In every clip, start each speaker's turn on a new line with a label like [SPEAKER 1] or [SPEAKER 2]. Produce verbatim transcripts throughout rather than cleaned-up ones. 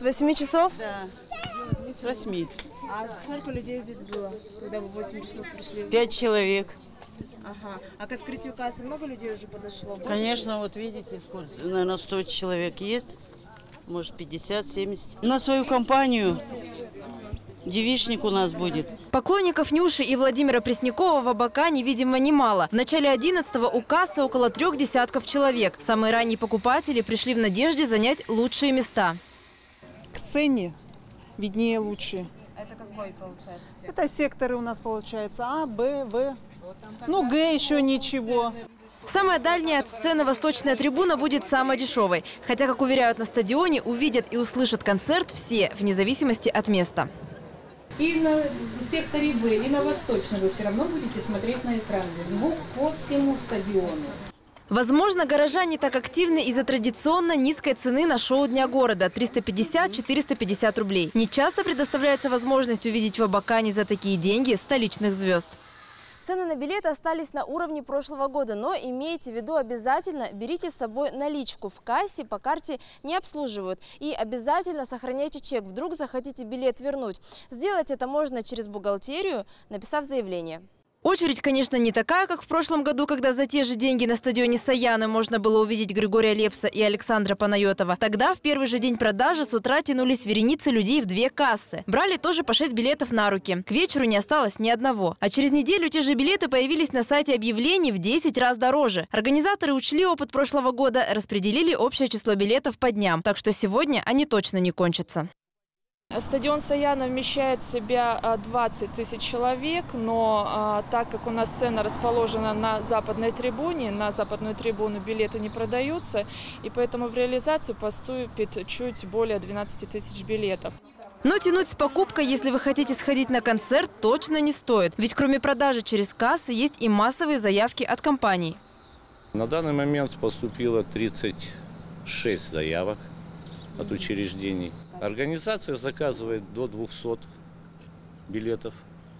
[SPEAKER 1] восьми часов?
[SPEAKER 2] Да, с восьми.
[SPEAKER 1] А сколько людей здесь было, когда вы в восемь часов пришли?
[SPEAKER 2] Пять человек.
[SPEAKER 1] Ага. А к открытию кассы много людей уже подошло? Больше?
[SPEAKER 2] Конечно, вот видите, сколько, наверное, сто человек есть, может пятьдесят — семьдесят. На свою компанию девичник у нас будет.
[SPEAKER 3] Поклонников Нюши и Владимира Преснякова в Абакане, видимо, немало. В начале одиннадцатого у кассы около трех десятков человек. Самые ранние покупатели пришли в надежде занять лучшие места.
[SPEAKER 4] К сцене виднее лучше.
[SPEAKER 1] Это какой получается сектор?
[SPEAKER 4] Это секторы у нас получается А, Б, В. Ну, Г еще ничего.
[SPEAKER 3] Самая дальняя от сцены восточная трибуна будет самой дешевой. Хотя, как уверяют на стадионе, увидят и услышат концерт все, вне зависимости от места.
[SPEAKER 5] И на секторе В, и на восточном вы все равно будете смотреть на экран. Звук по всему стадиону.
[SPEAKER 3] Возможно, горожане не так активны из-за традиционно низкой цены на шоу Дня города – триста пятьдесят — четыреста пятьдесят рублей. Не часто предоставляется возможность увидеть в Абакане за такие деньги столичных звезд.
[SPEAKER 6] Цены на билеты остались на уровне прошлого года, но имейте в виду обязательно, берите с собой наличку. В кассе по карте не обслуживают. И обязательно сохраняйте чек, вдруг захотите билет вернуть. Сделать это можно через бухгалтерию, написав заявление.
[SPEAKER 3] Очередь, конечно, не такая, как в прошлом году, когда за те же деньги на стадионе Саяны можно было увидеть Григория Лепса и Александра Панайотова. Тогда в первый же день продажи с утра тянулись вереницы людей в две кассы. Брали тоже по шесть билетов на руки. К вечеру не осталось ни одного. А через неделю те же билеты появились на сайте объявлений в десять раз дороже. Организаторы учли опыт прошлого года, распределили общее число билетов по дням. Так что сегодня они точно не кончатся.
[SPEAKER 7] Стадион Саяна вмещает в себя двадцать тысяч человек, но а, так как у нас сцена расположена на западной трибуне, на западную трибуну билеты не продаются, и поэтому в реализацию поступит чуть более двенадцати тысяч билетов.
[SPEAKER 3] Но тянуть с покупкой, если вы хотите сходить на концерт, точно не стоит. Ведь кроме продажи через кассы есть и массовые заявки от компаний.
[SPEAKER 8] На данный момент поступило тридцать шесть заявок от учреждений. Организация заказывает до двухсот билетов,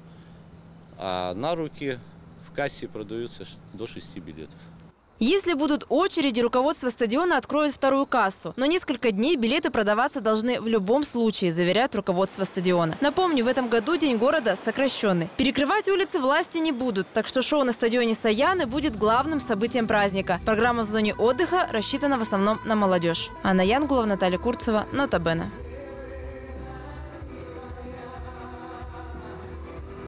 [SPEAKER 8] а на руки в кассе продаются до шести билетов.
[SPEAKER 3] Если будут очереди, руководство стадиона откроет вторую кассу. Но несколько дней билеты продаваться должны в любом случае, заверяет руководство стадиона. Напомню, в этом году День города сокращенный. Перекрывать улицы власти не будут, так что шоу на стадионе Саяны будет главным событием праздника. Программа в зоне отдыха рассчитана в основном на молодежь. Анна Янгулова, Наталья Курцева, Нота Бене.